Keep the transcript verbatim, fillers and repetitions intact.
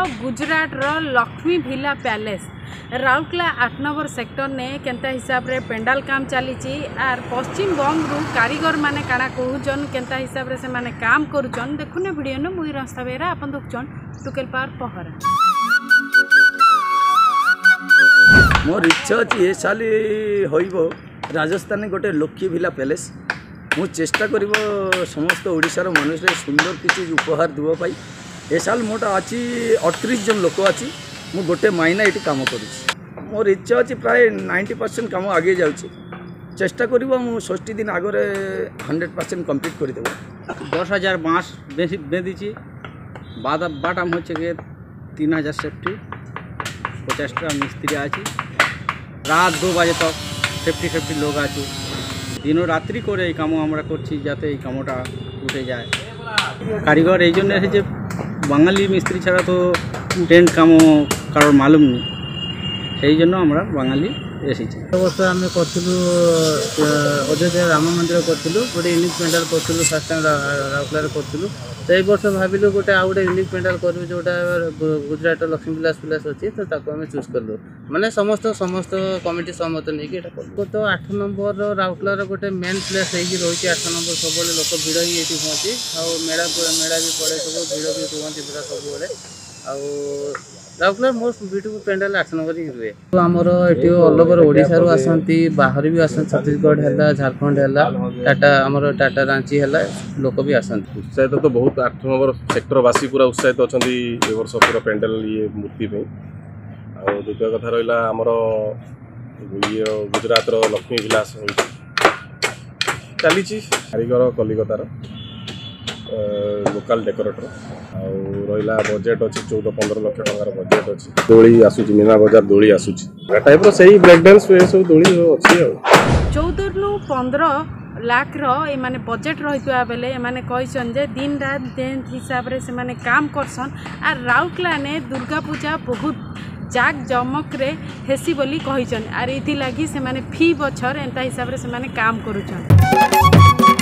गुजरात रो Lakshmi villa palace Rourkela आठ number sector ने केंता हिसाब रे पेंडाल काम चली आर पश्चिम बंग रु कारीगर माने काना कहूचन केंता हिसाब रे से माने काम करूचन देखुने वीडियो न मुई रास्ता बेरा अपन देखचन टुकेल पार पहरा मोर इच्छा अच्छी ए साली होइबो राजस्थान गोटे लक्ष्मी विला पैलेस मु चेष्टा करिब समस्त ओडिशार मनुष्य सुंदर किसी उपहार देवा पाई ए साल मोटा अच्छी अड़तीस जन लोक अच्छी मु गोटे महीना ये काम कर मोर इच्छा अच्छी प्राय नाइंटी परसेंट काम आगे जाऊँगी चेष्टा करिब मु षष्ठी दिन आगे हंड्रेड परसेंट कम्प्लीट करदेव दस हजार बाँस बेंदी बाद बाटाम हे तीन हजार सेफ्टी पचासटा मिस्त्री आज रात दो बजे तक सेफ्टी सेफ्टी लोग आज दिन रात्रि करे काम আমরা করছি যাতে এই কামটা উঠে যায় কারিগর এই জন্য এসেছে বাঙালি মিস্ত্রি ছাড়া তো টেন্ট কামও কারোর মালুম নেই সেই জন্য আমরা বাঙালি এসেছি অবশ্য আমি করছিল অযোধ্যা রাম মন্দির করছিল গোটে ইউনিক পেন্ডাল করছিল ফার্স্ট টাইম রাউরকেলার করছিল সেই বর্ষ ভাবিলু গোটে আউ গোটে ইউনিক পেন্ডাল করবি যেটা গুজরাট লক্ষ্মী বিলাস প্লেস ଅଛି তো তাকে আমি চুজ করলু মানে সমস্ত সমস্ত কমিটি সহমত নেইকি এটা করলু তো আট নম্বর রাউরকেলার গোটে মেন প্লেস ହେଇକି ରହିଛି আট নম্বর ସବୁବେଳେ লোক ভিড় ହିଁ ଏଠି ହୁଅନ୍ତି ଆଉ ମେଳା ମେଳା ବି ପଡ଼େ ସବୁ ଭିଡ଼ ବି ରୁହନ୍ତି ପୁରା ସବୁବେଳେ ଆଉ राउरकेला मोस्ट ब्यूटीफुल पेंडाल आठ नंबर ही हुए तो आमर ये ऑल ओवर ओडिशा रु आसंती बाहर भी आसंती छत्तीसगढ़ है झारखंड है टाटा आमर टाटा रांची है लोक भी आसंती उत्साहित तो बहुत आठ नंबर सेक्टर वासी पूरा उत्साहित अच्छा ए वर्ष पूरा पेंडाल ये मूर्ति आ द्वितीय कथा रहा आमर ये गुजरात लक्ष्मी विलास चली कारीगर कलिकतार लोकल डेकोरेटर आला बजेट अच्छी चौदह पंद्रह लक्ष टकर बजेट अच्छी दोली आसूची मीना बजार दोली आसूची टाइप रो सही ब्रेक डांस वे सब दोली अच्छी चौदह रु पंद्रह लाख रो ए माने बजेट रहितवा बेले ए माने कहिसन जे दिन रात दिन हिसाब रे से माने काम करसन आ राउरकेला ने दुर्गा पूजा बहुत जाक जमक रे हेसी बोली कहिसन आर इति लागि से माने फी बछर एंता हिसाब रे से माने काम करूछन।